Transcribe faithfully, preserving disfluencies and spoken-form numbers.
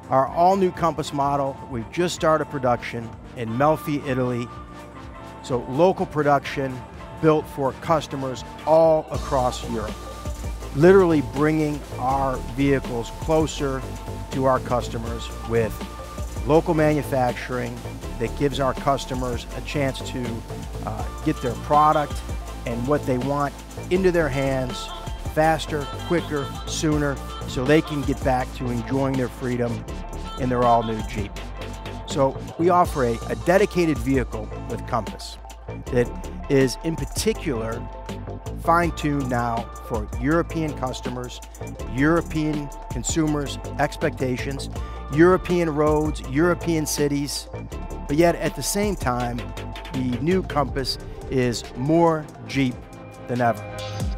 Our all-new Compass model, we've just started production in Melfi, Italy. So local production built for customers all across Europe. Literally bringing our vehicles closer to our customers with local manufacturing that gives our customers a chance to uh, get their product and what they want into their hands faster, quicker, sooner, so they can get back to enjoying their freedom in their all-new Jeep. So we offer a, a dedicated vehicle with Compass that is in particular fine-tuned now for European customers, European consumers' expectations, European roads, European cities, but yet at the same time, the new Compass is more Jeep than ever.